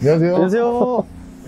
안녕하세요. 안녕하세요.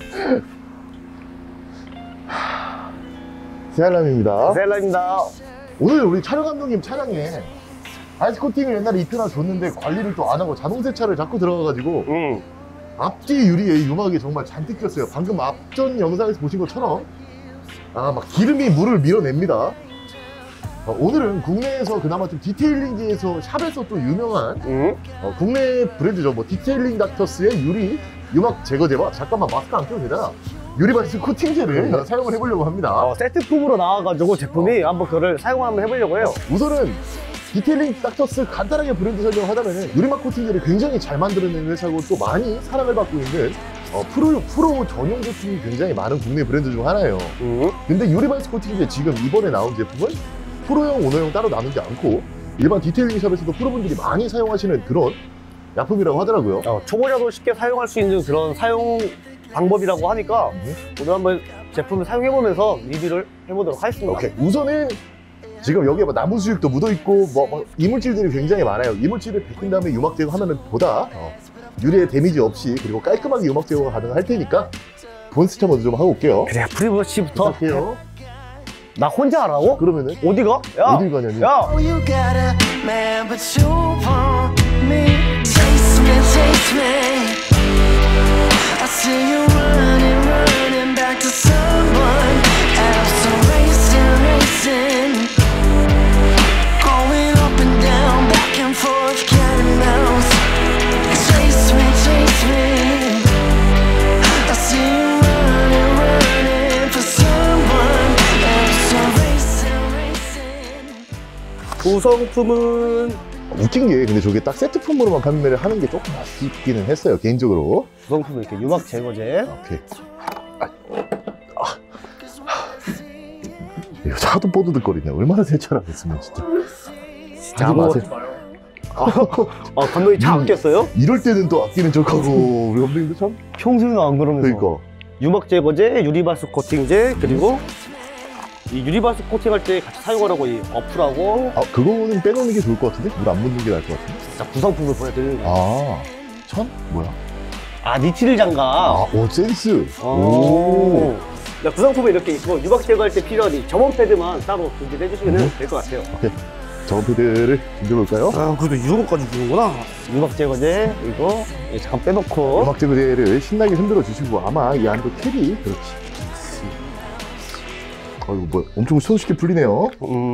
세알람입니다. 셀라입니다. 오늘 우리 촬영 감독님 차량에 아이스 코팅을 옛날에 이트나 줬는데 관리를 또 안 하고 자동 세차를 자꾸 들어가가지고 앞뒤 유리에 유막이 정말 잔뜩 꼈어요. 방금 앞전 영상에서 보신 것처럼 막 기름이 물을 밀어냅니다. 오늘은 국내에서 그나마 좀 디테일링계에서 샵에서 또 유명한 국내 브랜드죠. 뭐 디테일링 닥터스의 유리 유막 제거제와 잠깐만 마스크 안 껴도 되잖아. 유리바이스 코팅제를 사용을 해보려고 합니다. 세트품으로 나와가지고 제품이 한번 그거를 사용을 한번 해보려고 해요. 우선은 디테일링 닥터스 간단하게 브랜드 설명을 하자면 유리막 코팅제를 굉장히 잘 만들어내는 회사고 또 많이 사랑을 받고 있는 프로 전용 제품이 굉장히 많은 국내 브랜드 중 하나예요. 근데 유리바이스 코팅제 지금 이번에 나온 제품은 프로용, 오너용 따로 나누지 않고 일반 디테일링 샵에서도 프로분들이 많이 사용하시는 그런 약품이라고 하더라고요. 초보자도 쉽게 사용할 수 있는 그런 사용 방법이라고 하니까 오늘 한번 제품을 사용해보면서 리뷰를 해보도록 하겠습니다. 오케이. 우선은 지금 여기에 나무 수육도 묻어있고 이물질들이 굉장히 많아요. 이물질을 벗긴 다음에 유막 제거하면 보다 유리에 데미지 없이 그리고 깔끔하게 유막 제거가 가능할 테니까 본 스쳐 먼저 좀 하고 올게요. 그래, 프리브러쉬부터 할게요. 나 혼자 하라고? 그러면은 어디가? 야! 어딜 가냐니? 야! You got a man, but you want me. Taste me, taste me. I see you running, running back to someone else. So racing, racing. Going up and down, back and forth, cat and mouse. Chase me, chase me. I see you running, running for someone else. So racing, racing. 구성품은 웃긴 게 근데 저게 딱 세트품으로만 판매를 하는 게 조금 아쉽기는 했어요, 개인적으로. 구성품은 이렇게 유막 제거제. 오케이. 이거 차도 뽀드득거리네. 얼마나 세차를 하겠으면 진짜. 진짜 하지 마세요. 감독님 차 아꼈어요? 이럴 때는 또 아끼는 척하고 우리 감독님도 참. 평소에는 안 그러면서. 그러니까. 유막 제거제, 유리바스 코팅제, 그리고 이 유리바스 코팅할 때 같이 사용하라고 이 어플하고 그거는 빼놓는 게 좋을 것 같은데? 물 안 묻는 게 나을 것 같은데? 진짜 구성품을 보여드리는 거예요. 천? 뭐야? 니칠 장갑. 오, 센스. 오. 구성품이 이렇게 있고 유막 제거할 때 필요한 이 점원 패드만 따로 준비해 주시면 될 것 같아요. 오케이. 저번 패드를 준비해볼까요? 그래도 이런 것까지 주는구나. 유막 제거제 이거 잠깐 빼놓고. 음악 제거제를 신나게 흔들어 주시고 아마 이 안도 캡이 그렇지. 이거 뭐야? 엄청 손쉽게 풀리네요.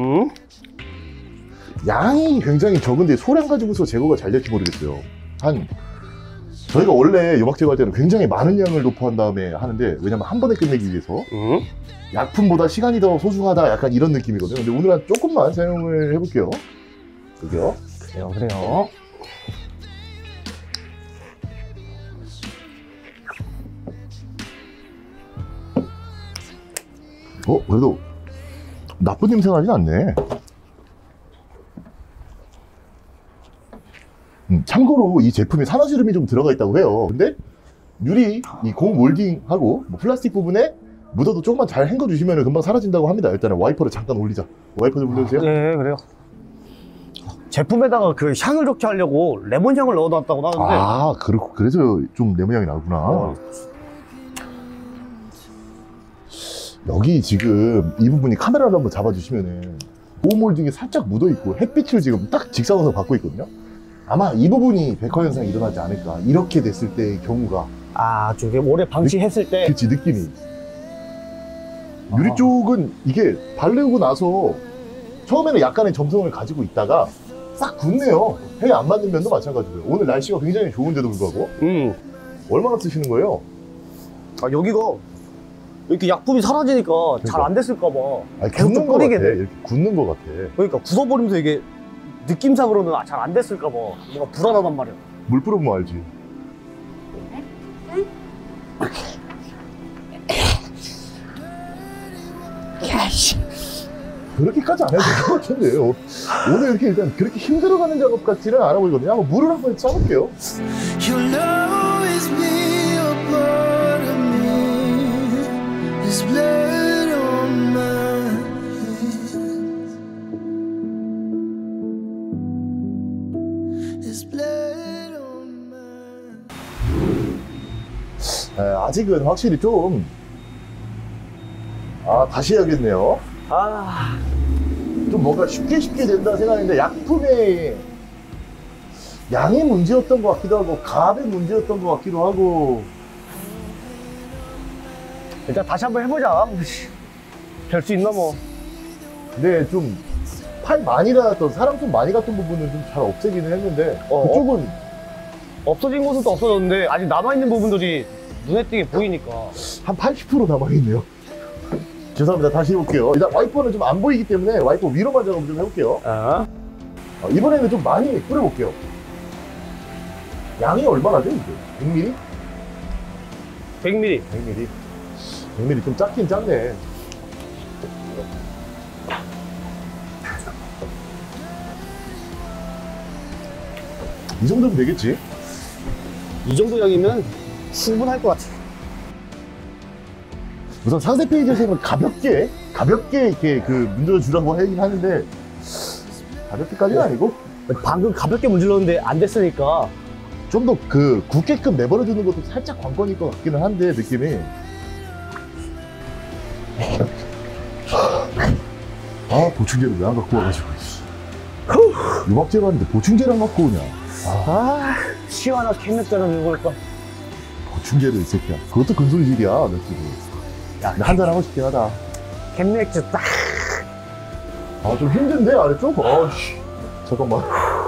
양이 굉장히 적은데 소량 가지고서 제거가 잘 될지 모르겠어요. 저희가 원래 유막 제거할 때는 굉장히 많은 양을 도포한 다음에 하는데 왜냐면 한 번에 끝내기 위해서 약품보다 시간이 더 소중하다 약간 이런 느낌이거든요. 근데 오늘은 조금만 사용을 해볼게요. 여기요. 그래요. 그래도 나쁜 냄새 나진 않네. 참고로 이 제품에 산화지름이 좀 들어가 있다고 해요. 근데 유리 이 고무 몰딩하고 플라스틱 부분에 묻어도 조금만 잘 헹궈 주시면 금방 사라진다고 합니다. 일단은 와이퍼를 잠깐 올리자. 와이퍼 좀 올려주세요. 네, 그래요. 제품에다가 그 향을 좋게 하려고 레몬 향을 넣어놨다고 하는데. 그래서 좀 레몬 향이 나구나. 여기 지금 이 부분이 카메라로 한번 잡아주시면은 고무 몰딩이 살짝 묻어 있고 햇빛을 지금 딱 직사광선 받고 있거든요. 아마 이 부분이 백화 현상이 일어나지 않을까. 이렇게 됐을 때의 경우가. 저게 오래 방치했을 때. 그치, 느낌이. 유리 쪽은 이게 바르고 나서 처음에는 약간의 점성을 가지고 있다가 싹 굳네요. 해에 안 맞는 면도 마찬가지고요. 오늘 날씨가 굉장히 좋은데도 불구하고. 얼마나 쓰시는 거예요? 여기가 이렇게 약품이 사라지니까 잘 안 됐을까봐. 계속 좀 굳는 거 같아. 끓이게 돼. 이렇게 굳는 거 같아. 그러니까 굳어버리면서 이게 느낌상으로는 잘 안 됐을까봐 뭔가 불안하단 말이야. 물 뿌려보면 알지. 그렇게까지 안 해도 될 것 같은데 오늘 이렇게 일단 그렇게 힘들어가는 작업 같지는 않아 보이거든요. 한번 물을 한번 써볼게요. You'll always be a part of me. There's blood on my hands. There's blood on my 아직은 확실히 좀, 다시 해야겠네요. 좀 뭔가 쉽게 된다 생각했는데, 약품의 양의 문제였던 것 같기도 하고, 값의 문제였던 것 같기도 하고. 일단 다시 한번 해보자. 될 수 있나 뭐. 근데 좀, 팔 많이 닿았던, 사람 좀 많이 갔던 부분은 좀 잘 없애기는 했는데, 그쪽은 없어진 곳은 또 없어졌는데 아직 남아있는 부분들이 눈에 띄게 보이니까. 한 80% 남아있네요. 죄송합니다. 다시 해볼게요. 일단 와이퍼는 좀 안 보이기 때문에 와이퍼 위로만 작업 좀 해볼게요. 이번에는 좀 많이 뿌려볼게요. 양이 얼마나 돼, 이게? 100ml? 100ml. 100ml. 100ml 좀 작긴 작네. 이 정도면 되겠지? 이 정도 양이면 충분할 것 같아. 우선 상세 페이지에서는 가볍게 이렇게 그 문질러주라고 하긴 하는데, 가볍게까지는 아니고, 방금 가볍게 문질렀는데 안 됐으니까. 좀 더 그 굳게끔 내버려두는 것도 살짝 관건일 것 같기는 한데, 느낌이. 보충제를 왜 안 갖고 와가지고. 유박제로 하는데 보충제를 안 갖고 오냐. 시원한 캔맥주를 들고 올까. 보충제를 이 새끼야. 그것도 근손실이야, 맥주도. 야, 한잔 하고 싶긴 하다. 캔맥주 딱. 좀 힘든데, 아래쪽? 씨. 잠깐만.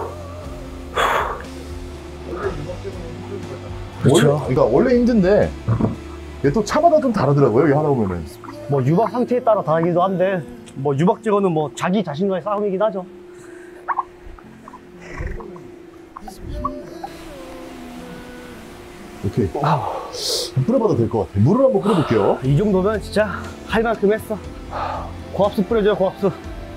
그렇죠. 그러니까 원래 힘든데, 얘 또 차마다 좀 다르더라고요, 여기 하다 보면은. 뭐 유박 상태에 따라 다르기도 한데, 뭐 유박 제거는 뭐 자기 자신과의 싸움이긴 하죠. 오케이. 뿌려봐도 될 것 같아. 물을 한번 뿌려볼게요. 이 정도면 진짜 할 만큼 했어. 고압수 뿌려줘요, 고압수.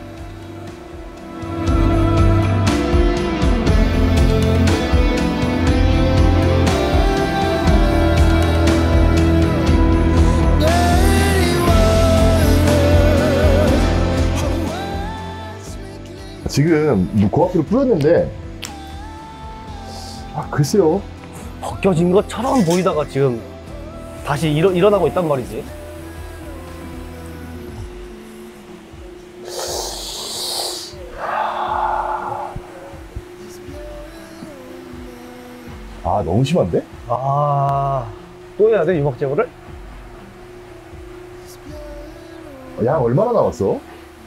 지금 고압수를 뿌렸는데, 글쎄요. 벗겨진 것처럼 보이다가 지금 다시 일어나고 있단 말이지. 너무 심한데? 또 해야 돼, 유박 제거를? 양 얼마나 남았어?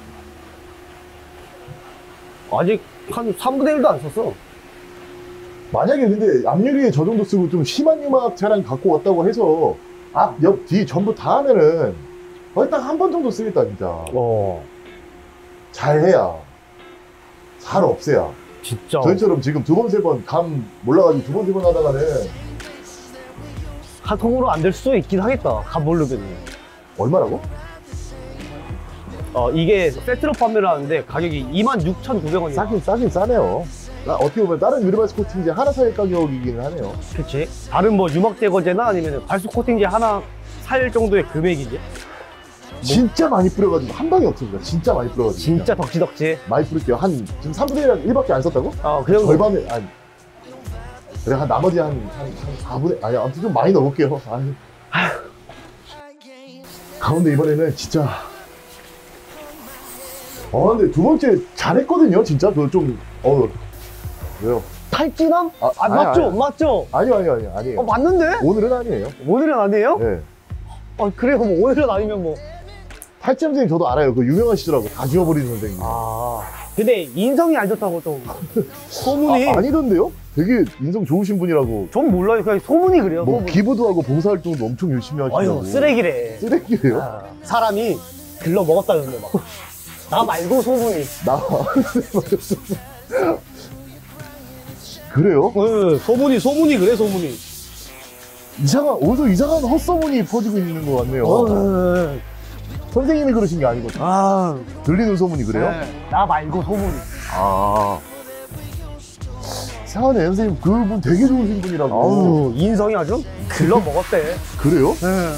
아직 한 3분의 1도 안 썼어. 만약에 근데 앞유리에 저 정도 쓰고 좀 심한 유막 차량 갖고 왔다고 해서 앞, 옆, 뒤 전부 다 하면은 거의 딱 한 번 정도 쓰겠다, 진짜. 잘해야. 잘 없애야. 진짜. 저희처럼 지금 두 번, 세 번 감 몰라가지고 두 번, 세 번 하다가는 한 통으로 안 될 수도 있긴 하겠다. 감 모르겠네. 얼마라고? 이게 세트로 판매를 하는데 가격이 26,900원이야. 싸긴 싸네요. 어떻게 보면 다른 유리발스 코팅제 하나 살 가격이기는 하네요. 그치? 다른 뭐 유막 제거제나 아니면 발수 코팅제 하나 살 정도의 금액이지. 진짜 많이 뿌려가지고 한 방에 없습니다. 진짜 많이 뿌려가지고. 진짜 덕지덕지. 많이 뿌릴게요. 지금 3분의 1밖에 안 썼다고? 그 정도. 절반을, 그래, 나머지 한 4분의, 아무튼 좀 많이 넣어볼게요. 가운데 이번에는 진짜. 근데 두 번째 잘했거든요, 진짜. 그거 좀, 왜요? 탈진함? 아니, 맞죠? 아니. 맞죠? 아니에요. 맞는데? 오늘은 아니에요. 오늘은 아니에요? 네. 그래, 그럼 오늘은 아니면 뭐. 탈진 선생님 저도 알아요. 그 유명하시더라고. 다 지워버리는 선생님. 근데 인성이 안 좋다고 좀 소문이. 아니던데요? 되게 인성 좋으신 분이라고. 전 몰라요. 그냥 소문이 그래요. 뭐 소문. 기부도 하고 봉사활동도 엄청 열심히 하시고. 쓰레기래. 쓰레기래요? 사람이 글러 먹었다는데 막. 나 말고 소문이. 그래요? 네, 소문이 그래, 소문이. 어디서 이상한 헛소문이 퍼지고 있는 것 같네요. 선생님이 그러신 게 아니고. 들리는 소문이 그래요? 나 말고 소문이. 이상하네, 선생님. 그분 되게 좋으신 분이라고. 인성이 아주 글러 먹었대. 그래요?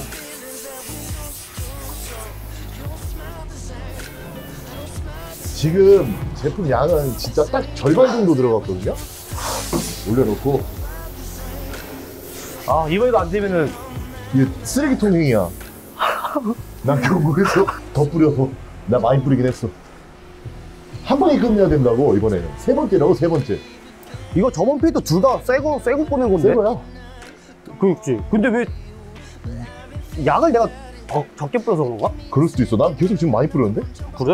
지금 제품 양은 진짜 딱 절반 정도 들어갔거든요? 올려놓고. 이번에도 안 되면은 이게 쓰레기통행이야. 난 경고에서 더 뿌려서 나 많이 뿌리긴 했어. 한 방에 끝내야 된다고 이번에는. 세 번째라고 세 번째. 이거 저번 페이도 둘 다 새거 꺼낸 건데. 새 거야. 그렇지. 근데 왜 양을 내가 적게 뿌려서 그런가? 그럴 수도 있어. 난 계속 지금 많이 뿌렸는데? 그래?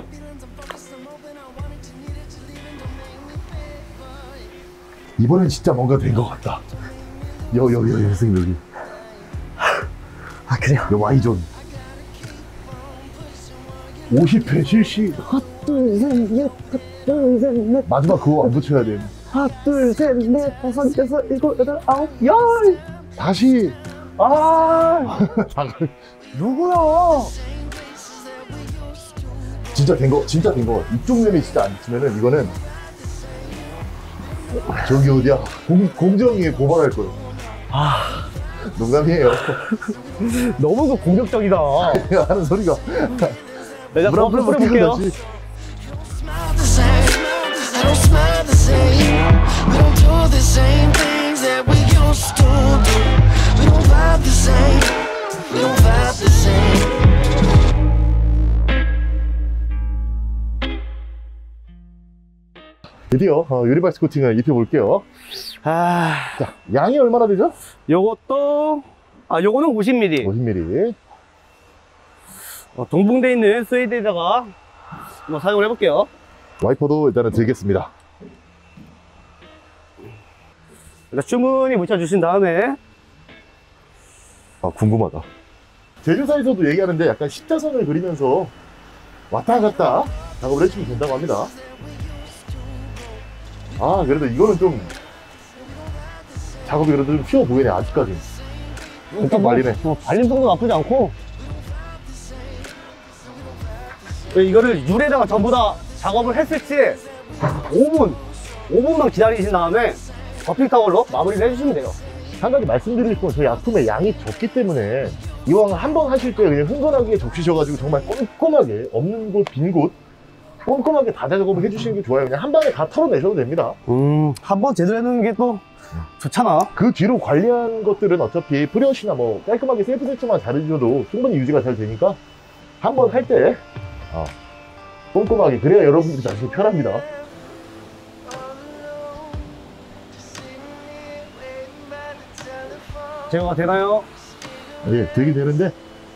이번엔 진짜 뭔가 된 것 같다. 여기 선생님 여기. 아 그래요? 여 Y존. 50회 실시. 하나 둘셋넷 둘 셋 넷 마지막 그거 안 붙여야 돼. 하나 둘 셋 넷 다섯 여섯 일곱 여덟 아홉 열. 다시. 아 누구야? 진짜 된 거. 이쪽 면이 진짜 안 있으면은 이거는 저기 어디야? 공정위에 고발할 거예요. 아 농담이에요. 너무 그 공격적이다. 하는 소리가. 내가 물 물 한번 한번 뿌려볼게요. 다시. the same. I don't smile the same. We don't do the same things that we used to do. We don't vibe the same. We don't vibe the same. 드디어 유리발스 코팅을 입혀볼게요. 아 자, 양이 얼마나 되죠? 요것도 요거는 50mm. 50mm. 동봉돼 있는 스웨이드에다가 한번 사용을 해볼게요. 와이퍼도 일단은 들겠습니다. 일단 주문이 묻혀주신 다음에 아, 궁금하다. 제조사에서도 얘기하는데 약간 십자선을 그리면서 왔다 갔다 작업을 해주면 된다고 합니다. 아, 그래도 이거는 좀 작업이 그래도 좀 쉬워 보이네, 아직까지. 좀 말리네. 발림 정도 나쁘지 않고 이거를 유리에다가 전부 다 작업을 했을 때 5분만 기다리신 다음에 버핑 타월로 마무리를 해주시면 돼요. 한 가지 말씀드릴 건 저희 약품의 양이 적기 때문에 이왕 한 번 하실 때 그냥 흥건하게 적시셔가지고 정말 꼼꼼하게 없는 곳, 빈 곳 꼼꼼하게 다 작업을 해주시는 게 좋아요. 그냥 한 방에 다 털어내셔도 됩니다. 한번 제대로 해놓는 게 또 좋잖아. 그 뒤로 관리한 것들은 어차피 프레어시나 뭐 깔끔하게 셀프 세팅만 잘해주셔도 충분히 유지가 잘 되니까 한 번 할 때 꼼꼼하게 그래야 여러분들이 나중에 편합니다. 제거가 되나요? 예, 되긴 되는데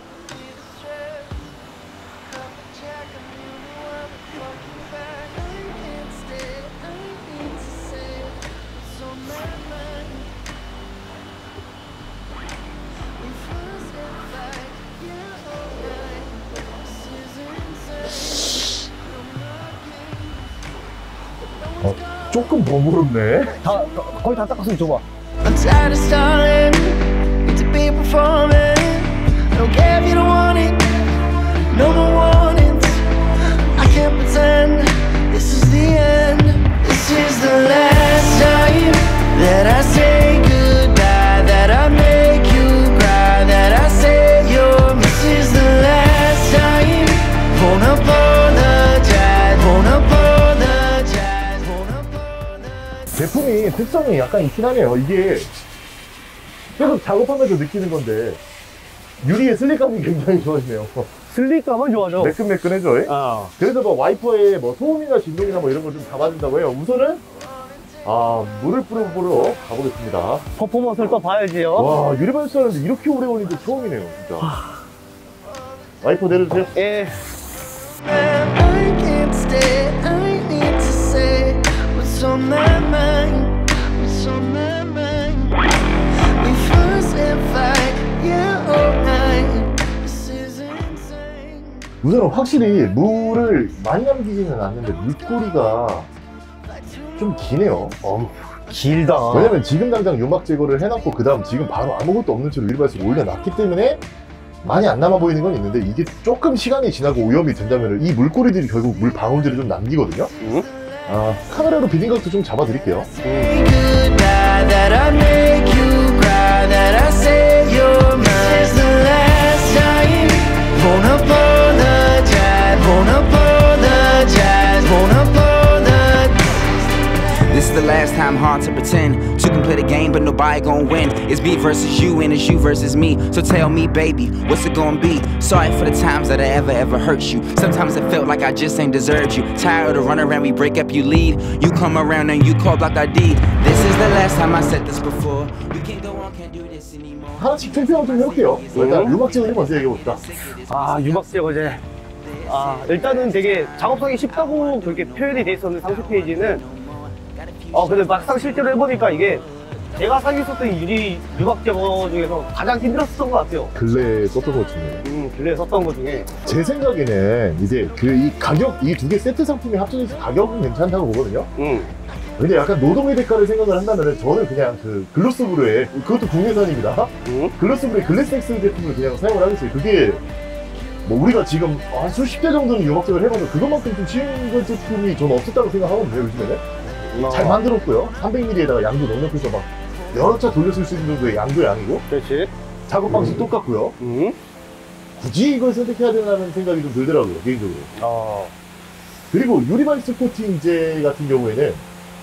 조금 버무렵네. 거의 다 닦았으면 줘봐. I'm tired of stalling, need to be performing. I don't care if you don't want it, no more warnings. I can't pretend this is the end. This is the last time that I say goodbye, that I make you cry, that I say you're. This is the last time. Won't apologize, won't apologize, won't apologize. 제품이 특성이 약간 있긴 하네요. 이게 계속 작업하면서 느끼는 건데 유리의 슬릭감이 굉장히 좋아지네요. 슬릭감은 좋아져. 매끈매끈해져. 그래서 뭐 와이퍼에 뭐 소음이나 진동이나 뭐 이런 걸 좀 잡아준다고 해요. 우선은 물을 뿌려보러 가보겠습니다. 퍼포먼스를 또 봐야지요. 와, 유리발수 하는데 이렇게 오래 걸린 게 처음이네요, 진짜. 와이퍼 내려주세요. 예. I can't stay, I need to say what's on my mind, what's on my mind. We fuss and fight, yeah, all night. This is insane. 우선은 확실히 물을 많이 남기지는 않는데 물꼬리가 좀 기네요. 길다. 왜냐면 지금 당장 유막 제거를 해놨고 그 다음 지금 바로 아무것도 없는 채로 유리발수를 올려놨기 때문에 많이 안 남아 보이는 건 있는데 이게 조금 시간이 지나고 오염이 된다면 이 물꼬리들이 결국 물 방울들을 좀 남기거든요. 카메라로 비딩각도 좀 잡아드릴게요. Say goodbye, that I make you cry, that I say you're mine. This is the last time. Won't apologize, won't apologize, won't apologize. This is the last time, hard to pretend. Two can play the game, but nobody gon' win. It's me versus you, and it's you versus me. So tell me, baby, what's it gon' be? Sorry for the times that I ever hurt you. Sometimes it felt like I just ain't deserved you. Tired of running around, we break up, you leave. You come around and you call block ID. This is the last time I said this before. We can't go on, can't do this anymore. 하나씩 평평 좀 해볼게요. 일단 음악 제어를 먼저 얘기해봅시다. 아, 유막 제거제. 일단은 되게 작업하기 쉽다고 그렇게 표현이 돼 있었는데 상세 페이지는 근데 막상 실제로 해보니까 이게 제가 사귀었었던 유리 유막 제거 중에서 가장 힘들었던 것 같아요. 근래에 썼던 것 중에. 근래에 썼던 것 중에. 제 생각에는 이제 이 가격, 이 두 개 세트 상품이 합쳐져서 가격은 괜찮다고 보거든요. 근데 약간 노동의 대가를 생각을 한다면 저는 그냥 그 글로스브루의, 그것도 국내산입니다. 글로스브루의 글래스엑스 제품을 그냥 사용을 하겠어요. 그게 뭐 우리가 지금 한 수십 대 정도는 유막 제거를 해봐서 그것만큼 좀 쉬운 제품이 저는 없었다고 생각하거든요, 요즘에는. 잘 만들었고요. 300ml에다가 양도 넉넉해서 막 여러 차 돌렸을 수 있는 정도의 양도 양이고. 그렇지. 작업 방식 똑같고요. 굳이 이걸 선택해야 되나는 생각이 좀 들더라고요, 개인적으로. 그리고 유리바이스 코팅제 같은 경우에는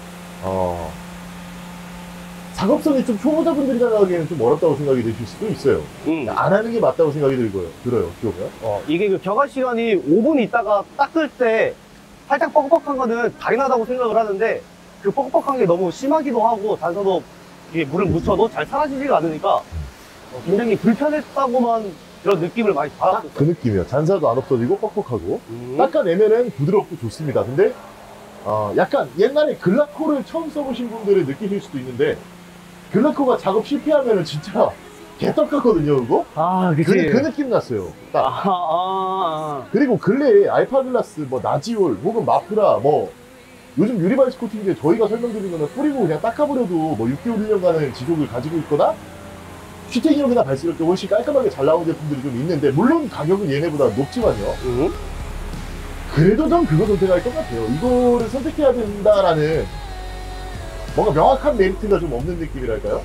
작업성이 좀 초보자분들이 나가기에는 좀 어렵다고 생각이 드실 수도 있어요. 안 하는 게 맞다고 생각이 들어요, 기억이요. 이게 그 경화 시간이 5분 있다가 닦을 때 살짝 뻑뻑한 거는 당연하다고 생각을 하는데 그 뻑뻑한 게 너무 심하기도 하고 단서도 이게 물을 묻혀도 잘 사라지지가 않으니까 굉장히 불편했다고만 그런 느낌을 많이 받았어요. 그 느낌이에요. 잔사도 안 없어지고 뻑뻑하고 닦아내면은 부드럽고 좋습니다. 근데 약간 옛날에 글라코를 처음 써보신 분들은 느끼실 수도 있는데 글라코가 작업 실패하면은 진짜 개떡같거든요, 그거? 그치. 그 느낌 났어요. 딱. 그리고 근래에 알파글라스, 뭐 나지올, 혹은 마프라, 뭐 요즘 유리바이스 코팅제 저희가 설명드린 거는 뿌리고 그냥 닦아버려도 뭐 6개월, 1년간의 지속을 가지고 있거나 슈팅력이나 발수력이 훨씬 깔끔하게 잘 나오는 제품들이 좀 있는데 물론 가격은 얘네보다 높지만요. 그래도 전 그거 선택할 것 같아요. 이거를 선택해야 된다라는 뭔가 명확한 메리트가 좀 없는 느낌이랄까요?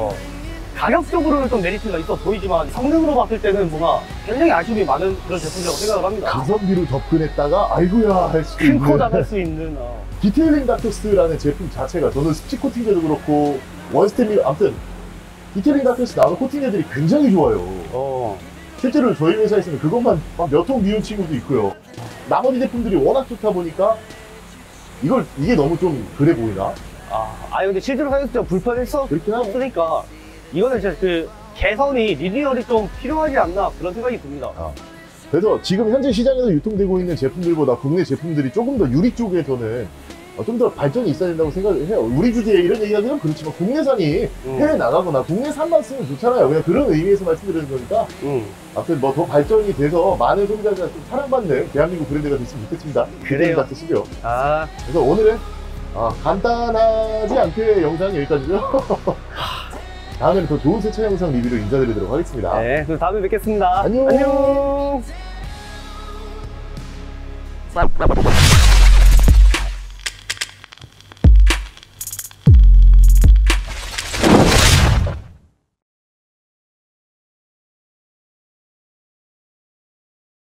가격적으로는 좀 메리트가 있어 보이지만 성능으로 봤을 때는 뭔가 굉장히 아쉬움이 많은 그런 제품이라고 생각을 합니다. 가성비로 접근했다가 아이고야 할 수도 큰 있는 코 나갈 수 있는 디테일링 닥터스라는 제품 자체가 저는 스틱 코팅제도 그렇고 원스텝 아무튼 디테일링 닥터스 나오는 코팅제들이 굉장히 좋아요. 실제로 저희 회사에서는 그것만 몇 통 미운 친구도 있고요. 나머지 제품들이 워낙 좋다 보니까 이게 너무 좀 그래 보이나? 근데 실제로 사용했을 때 그렇긴 하네. 불편했으니까 이거는 진짜 그 개선이 리뉴얼이 좀 필요하지 않나 그런 생각이 듭니다. 그래서 지금 현재 시장에서 유통되고 있는 제품들보다 국내 제품들이 조금 더 유리 쪽에서는 좀 더 발전이 있어야 된다고 생각을 해요. 우리 주제에 이런 얘기하기는 그렇지만 국내산이 해외 나가거나 국내산만 쓰면 좋잖아요. 그냥 그런 의미에서 말씀드리는 거니까. 아무튼 뭐 더 발전이 돼서 많은 소비자가 좀 사랑받는 대한민국 브랜드가 됐으면 좋겠습니다. 그래요. 쓰죠. 그래서 오늘은 간단하지 않게 영상이 여기까지고요. 다음에는 더 좋은 세차 영상 리뷰로 인사드리도록 하겠습니다. 네, 그럼 다음에 뵙겠습니다. 안녕. 안녕.